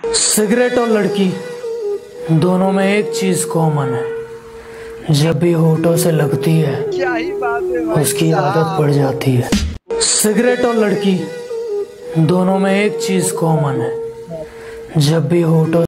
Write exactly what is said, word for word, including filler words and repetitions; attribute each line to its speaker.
Speaker 1: Cigarette और लड़की दोनों में एक चीज कॉमन है, जब भी होठों से लगती है
Speaker 2: क्या ही बात है भाई,
Speaker 1: उसकी आदत पड़ जाती है। सिगरेट और लड़की दोनों में एक चीज कॉमन है, जब भी होठों